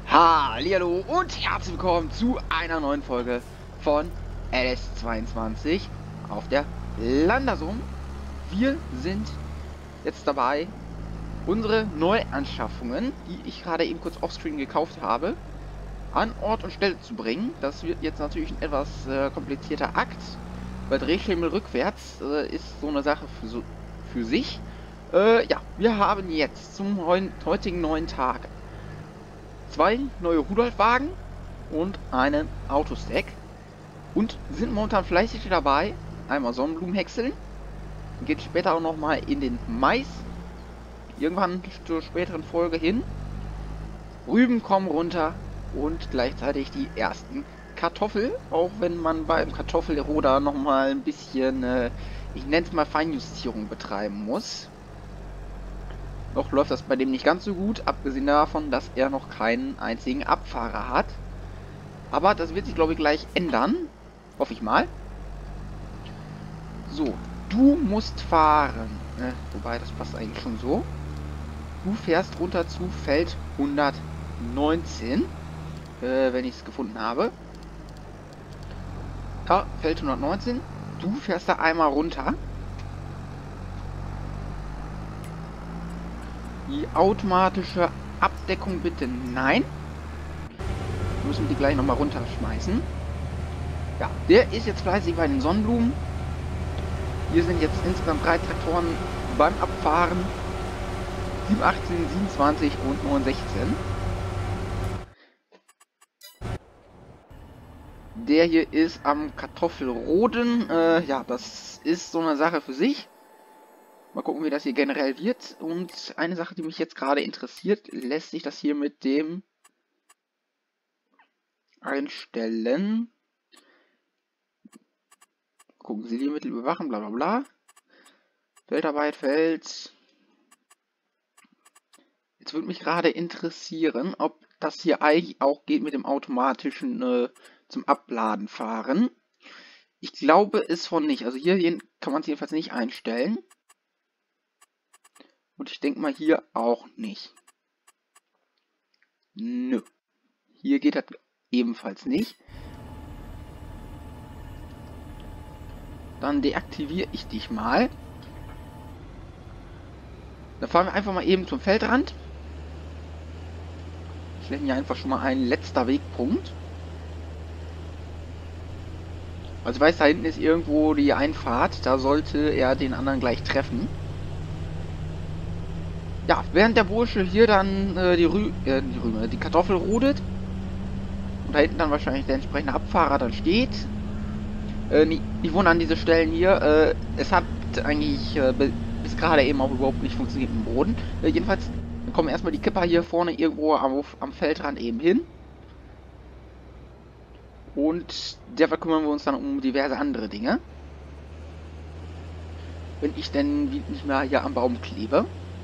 Hallihallo und herzlich willkommen zu einer neuen Folge von LS22 auf der Landersum. Wir sind jetzt dabei, unsere Neuanschaffungen, die ich gerade eben kurz offscreen gekauft habe, an Ort und Stelle zu bringen. Das wird jetzt natürlich ein etwas komplizierter Akt, weil Drehschemel rückwärts ist so eine Sache für sich. Ja, wir haben jetzt zum heutigen neuen Tag 2 neue Rudolf-Wagen und einen Autostack und sind momentan fleißig dabei. Einmal Sonnenblumen häckseln, geht später auch noch mal in den Mais, irgendwann zur späteren Folge hin. Rüben kommen runter und gleichzeitig die ersten Kartoffeln, auch wenn man beim Kartoffelroder noch mal ein bisschen, ich nenne es mal Feinjustierung betreiben muss. Noch läuft das bei dem nicht ganz so gut, abgesehen davon, dass er noch keinen einzigen Abfahrer hat. Aber das wird sich, glaube ich, gleich ändern. Hoffe ich mal. So, du musst fahren. Wobei, das passt eigentlich schon so. Du fährst runter zu Feld 119. Wenn ich es gefunden habe. Ja, Feld 119. Du fährst da einmal runter. Die automatische Abdeckung bitte nein. Müssen wir die gleich nochmal runterschmeißen. Ja, der ist jetzt fleißig bei den Sonnenblumen. Hier sind jetzt insgesamt 3 Traktoren beim Abfahren. 718, 27 und 916. Der hier ist am Kartoffelroden. Ja, das ist so eine Sache für sich. Mal gucken, wie das hier generell wird. Und eine Sache, die mich jetzt gerade interessiert, lässt sich das hier mit dem einstellen. Gucken Sie die Mittel überwachen, bla bla bla. Feldarbeit, Feld. Jetzt würde mich gerade interessieren, ob das hier eigentlich auch geht mit dem automatischen zum Abladen fahren. Ich glaube es von nicht. Also hier kann man es jedenfalls nicht einstellen. Und ich denke mal hier auch nicht. Nö. Hier geht das ebenfalls nicht. Dann deaktiviere ich dich mal. Dann fahren wir einfach mal eben zum Feldrand. Ich nenne hier einfach schon mal einen letzter Wegpunkt. Also ich weiß, da hinten ist irgendwo die Einfahrt. Da sollte er den anderen gleich treffen. Ja, während der Bursche hier dann die Kartoffel rodet und da hinten dann wahrscheinlich der entsprechende Abfahrer dann steht. Ich wohne an diese Stellen hier. Es hat eigentlich bis gerade eben auch überhaupt nicht funktioniert im Boden. Jedenfalls kommen erstmal die Kipper hier vorne irgendwo am Feldrand eben hin. Und derweil kümmern wir uns dann um diverse andere Dinge. Wenn ich denn nicht mehr hier am Baum klebe.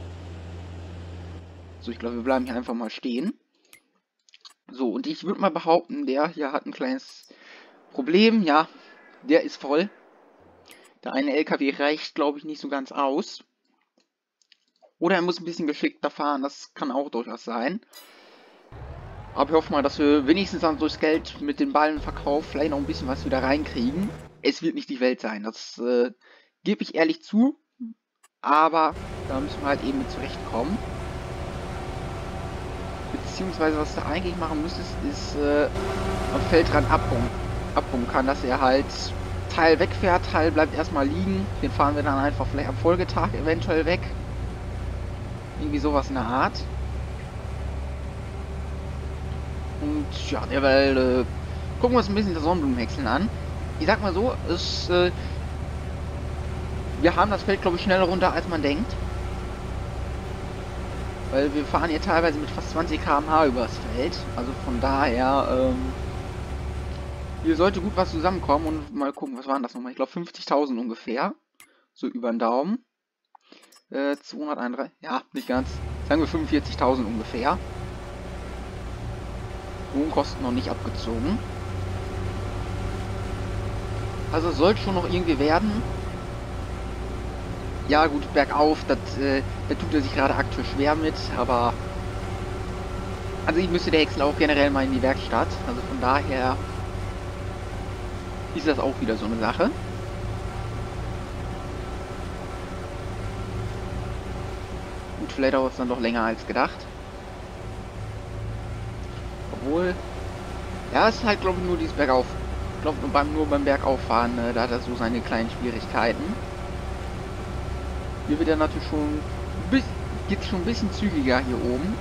So, ich glaube, wir bleiben hier einfach mal stehen. So, und ich würde mal behaupten, der hier hat ein kleines Problem. Ja, der ist voll. Der eine LKW reicht, glaube ich, nicht so ganz aus. Oder er muss ein bisschen geschickter fahren. Das kann auch durchaus sein. Aber ich hoffe mal, dass wir wenigstens dann durchs Geld mit den Ballenverkauf vielleicht noch ein bisschen was wieder reinkriegen. Es wird nicht die Welt sein. Das gebe ich ehrlich zu. Aber da müssen wir halt eben mit zurechtkommen. Beziehungsweise was du eigentlich machen müsstest, ist am Feldrand abbunkern, dass er halt Teil wegfährt, Teil bleibt erstmal liegen. Den fahren wir dann einfach vielleicht am Folgetag eventuell weg. Irgendwie sowas in der Art. Und ja, derweil gucken wir uns ein bisschen das Sonnenblumenhäckseln an. Ich sag mal so, wir haben das Feld, glaube ich, schneller runter, als man denkt. Weil wir fahren hier teilweise mit fast 20 km/h übers Feld. Also von daher, hier sollte gut was zusammenkommen. Und mal gucken, was waren das nochmal? Ich glaube 50.000 ungefähr. So über den Daumen. 231, ja, nicht ganz. Sagen wir 45.000 ungefähr. Wohnkosten noch nicht abgezogen. Also soll schon noch irgendwie werden. Ja gut, bergauf, da tut er sich gerade aktuell schwer mit, aber Also ich müsste der Häcksler auch generell mal in die Werkstatt. Also von daher ist das auch wieder so eine Sache. Gut, vielleicht dauert es dann doch länger als gedacht. Obwohl, ja, es ist halt, glaube ich, nur dieses Bergauf. Ich glaube, nur beim Bergauffahren, da hat er so seine kleinen Schwierigkeiten. Hier wird er natürlich schon, geht schon ein bisschen zügiger hier oben.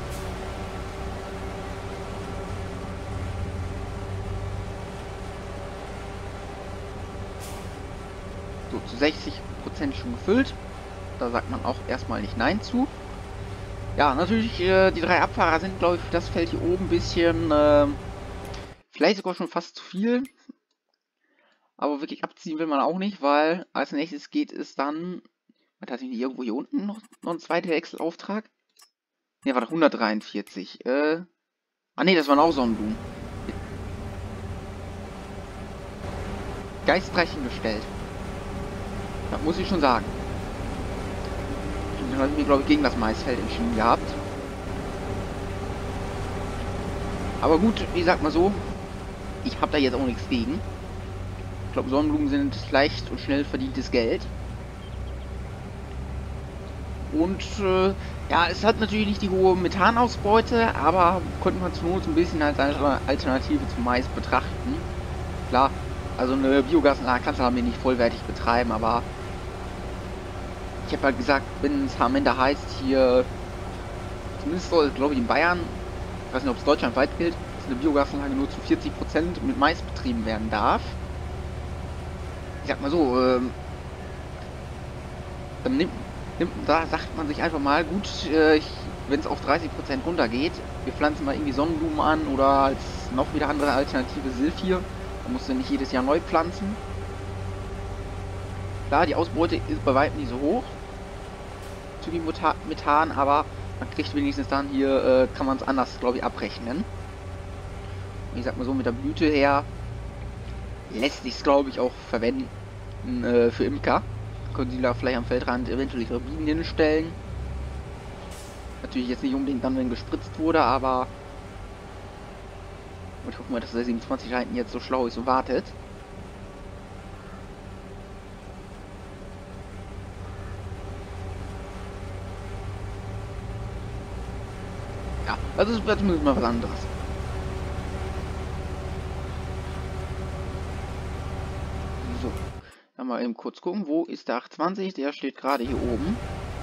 So, zu 60% schon gefüllt. Da sagt man auch erstmal nicht Nein zu. Ja, natürlich, die 3 Abfahrer sind, glaube ich, für das Feld hier oben ein bisschen, vielleicht sogar schon fast zu viel. Aber wirklich abziehen will man auch nicht, weil als nächstes geht es dann, tatsächlich irgendwo hier unten noch ein zweiter Wechselauftrag. Ne, war 143. Ah ne, das waren auch Sonnenblumen. Geistreich hingestellt. Das muss ich schon sagen. Dann habe ich mich, glaube ich, gegen das Maisfeld entschieden gehabt. Aber gut, ich sag mal so, ich habe da jetzt auch nichts gegen. Ich glaube, Sonnenblumen sind leicht und schnell verdientes Geld. Und ja, es hat natürlich nicht die hohe Methanausbeute, aber konnte man zur Not ein bisschen als Alternative zum Mais betrachten. Klar, also eine Biogasanlage kannst du damit nicht vollwertig betreiben, aber ich habe halt gesagt, wenn es am Ende heißt, hier, zumindest glaube ich in Bayern, ich weiß nicht, ob es deutschlandweit gilt, dass eine Biogasanlage nur zu 40% mit Mais betrieben werden darf. Ich sag mal so, dann da sagt man sich einfach mal, gut, wenn es auf 30% runtergeht, wir pflanzen mal irgendwie Sonnenblumen an oder als noch wieder andere Alternative Silphir. Da musst du nicht jedes Jahr neu pflanzen. Klar, die Ausbeute ist bei weitem nicht so hoch zu dem Methan, aber man kriegt wenigstens dann hier, kann man es anders, glaube ich, abrechnen. Und ich sag mal so, mit der Blüte her lässt sich es, glaube ich, auch verwenden für Imker. Können Sie da vielleicht am Feldrand eventuell ihre Bienen hinstellen. Natürlich jetzt nicht unbedingt dann, wenn gespritzt wurde, aber ich hoffe mal, dass der 27 da hinten jetzt so schlau ist und wartet. Ja, also es wird zumindest mal was anderes. So, dann mal eben kurz gucken, wo ist der 820? Der steht gerade hier oben.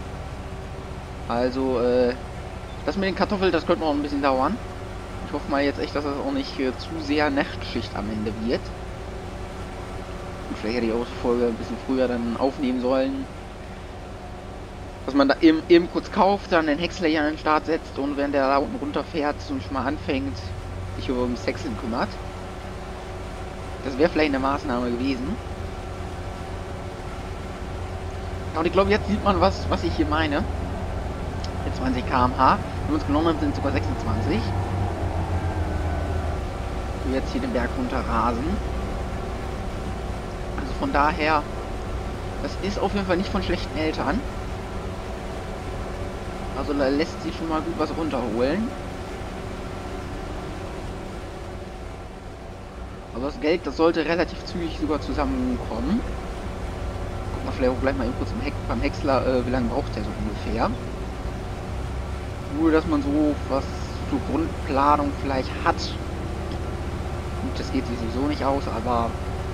Also, das mit den Kartoffeln, das könnte noch ein bisschen dauern. Ich hoffe mal jetzt echt, dass das auch nicht zu sehr Nachtschicht am Ende wird. Und vielleicht hätte ich auch die Folge ein bisschen früher dann aufnehmen sollen. Dass man da eben kurz kauft, dann den Häcksler hier an den Start setzt und wenn der da unten runterfährt und schon mal anfängt, sich ums Häckseln kümmert. Das wäre vielleicht eine Maßnahme gewesen. Ja, und ich glaube, jetzt sieht man, was ich hier meine. Mit 20 km/h. Wenn wir uns genommen haben, sind sogar 26. Wir jetzt hier den Berg runter rasen. Also von daher, das ist auf jeden Fall nicht von schlechten Eltern. Also da lässt sich schon mal gut was runterholen. Aber das Geld, das sollte relativ zügig sogar zusammenkommen. Guck mal, vielleicht auch gleich mal eben kurz beim Häcksler, wie lange braucht der so ungefähr. Nur, dass man so was zur Grundplanung vielleicht hat. Gut, das geht sich sowieso nicht aus, aber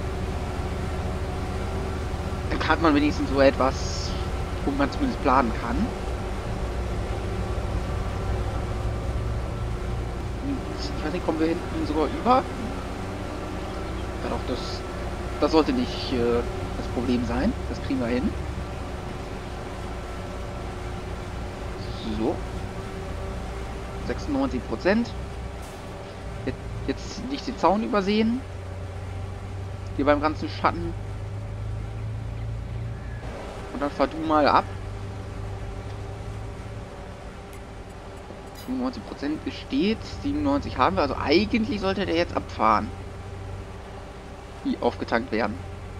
dann hat man wenigstens so etwas, wo man zumindest planen kann. Ich weiß nicht, kommen wir hinten sogar über? Ja doch, das sollte nicht das Problem sein. Das kriegen wir hin. So. 96%. Jetzt nicht den Zaun übersehen. Hier beim ganzen Schatten. Und dann fahr du mal ab. 95% besteht. 97 haben wir. Also eigentlich sollte der jetzt abfahren. Wie aufgetankt werden.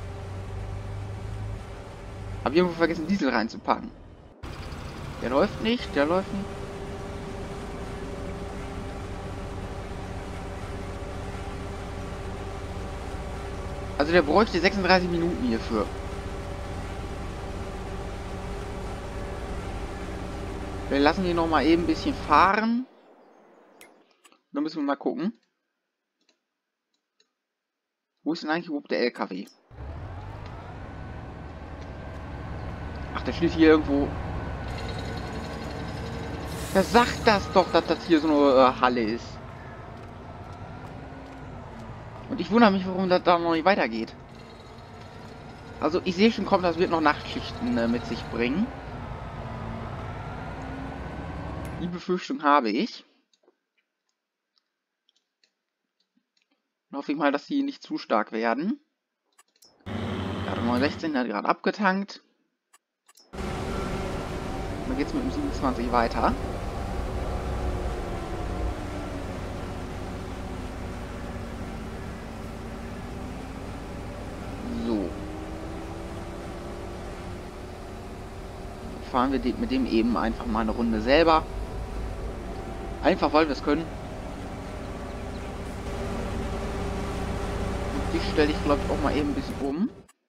Hab ich irgendwo vergessen, Diesel reinzupacken. Der läuft nicht. Der läuft nicht. Also der bräuchte 36 Minuten hierfür. Wir lassen ihn noch mal eben ein bisschen fahren. Dann müssen wir mal gucken. Wo ist denn eigentlich überhaupt der LKW? Ach, der steht hier irgendwo. Wer sagt das doch, dass das hier so eine Halle ist? Und ich wundere mich, warum das da noch nicht weitergeht. Also ich sehe schon, kommt, das wird noch Nachtschichten mit sich bringen. Die Befürchtung habe ich. Dann hoffe ich mal, dass die nicht zu stark werden. Ja, der 916, der hat gerade abgetankt. Dann geht es mit dem 27 weiter. So. Dann fahren wir mit dem eben einfach mal eine Runde selber. Einfach weil wir es können. Und die stelle ich, glaube ich, auch mal eben ein bisschen um.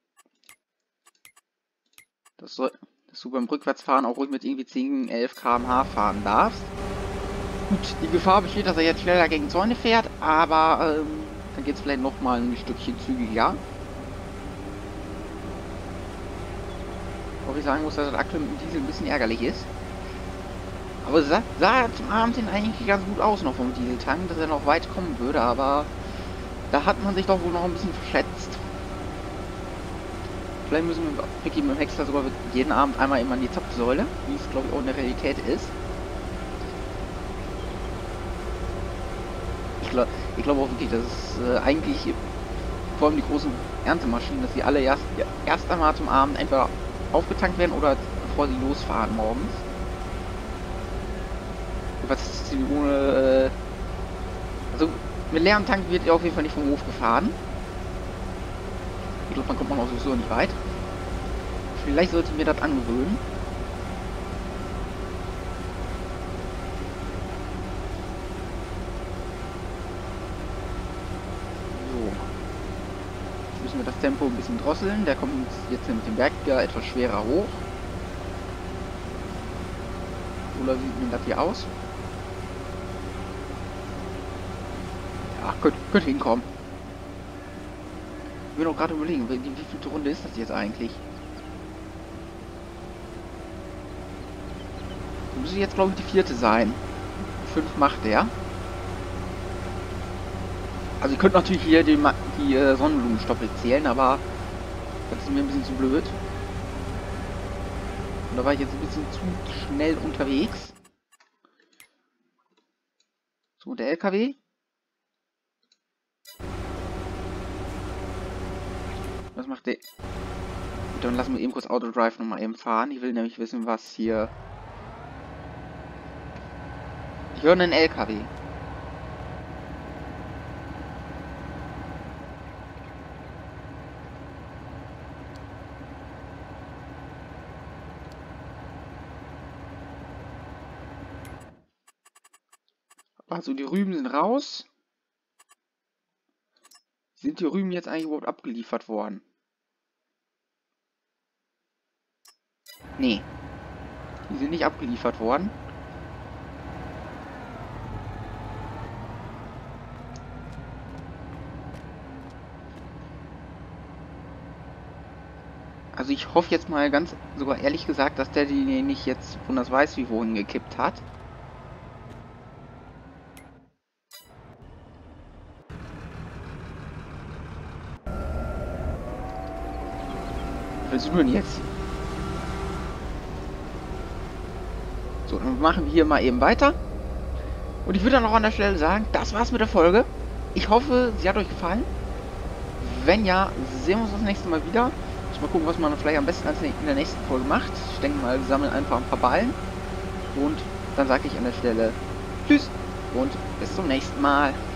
Dass du beim Rückwärtsfahren auch ruhig mit irgendwie 10, 11 km/h fahren darfst. Gut, die Gefahr besteht, dass er jetzt schneller gegen Zäune fährt, aber dann geht es vielleicht noch mal ein Stückchen zügiger. Auch ich sagen muss, dass das aktuell mit dem Diesel ein bisschen ärgerlich ist. Aber es sah zum Abend hin eigentlich ganz gut aus noch vom Dieseltank, dass er noch weit kommen würde, aber da hat man sich doch wohl noch ein bisschen verschätzt. Vielleicht müssen wir wirklich mit dem Hexer sogar jeden Abend einmal immer an die Zapfsäule, wie es glaube ich auch in der Realität ist. Ich glaube auch wirklich, dass es eigentlich vor allem die großen Erntemaschinen, dass sie alle erst einmal zum Abend entweder aufgetankt werden oder bevor sie losfahren morgens. Was ist die ohne... also mit leerem Tank wird auf jeden Fall nicht vom Hof gefahren. Ich glaube, dann kommt man auch sowieso nicht weit. Vielleicht sollte ich mir das angewöhnen. So. Jetzt müssen wir das Tempo ein bisschen drosseln. Der kommt jetzt mit dem Berg ja etwas schwerer hoch. Oder sieht denn das hier aus? Ja, könnte hinkommen. Ich will auch gerade überlegen, wie viele Runde ist das jetzt eigentlich? Das müsste jetzt, glaube ich, die 4. sein. 5 macht der. Also ich könnte natürlich hier die Sonnenblumenstoppel zählen, aber das ist mir ein bisschen zu blöd. Und da war ich jetzt ein bisschen zu schnell unterwegs. So, der LKW. Was macht der? Gut, dann lassen wir eben kurz Autodrive nochmal eben fahren. Ich will nämlich wissen, was hier... Ich höre einen LKW. Also die Rüben sind raus. Sind die Rüben jetzt eigentlich überhaupt abgeliefert worden? Nee. Die sind nicht abgeliefert worden. Also ich hoffe jetzt mal ganz, sogar ehrlich gesagt, dass der die nicht jetzt von das weiß wie wohin gekippt hat. Was willst du denn jetzt? So, dann machen wir hier mal eben weiter. Und ich würde dann auch an der Stelle sagen, das war's mit der Folge. Ich hoffe, sie hat euch gefallen. Wenn ja, sehen wir uns das nächste Mal wieder. Mal gucken, was man vielleicht am besten als in der nächsten Folge macht. Ich denke mal, wir sammeln einfach ein paar Ballen. Und dann sage ich an der Stelle Tschüss und bis zum nächsten Mal.